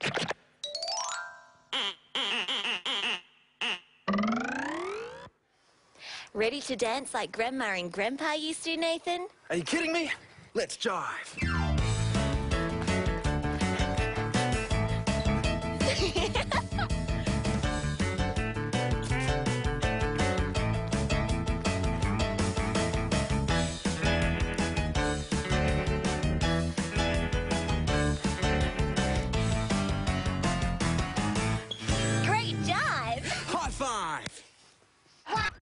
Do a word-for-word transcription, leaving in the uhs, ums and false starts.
Ready to dance like Grandma and Grandpa used to, Nathan? Are you kidding me? Let's jive.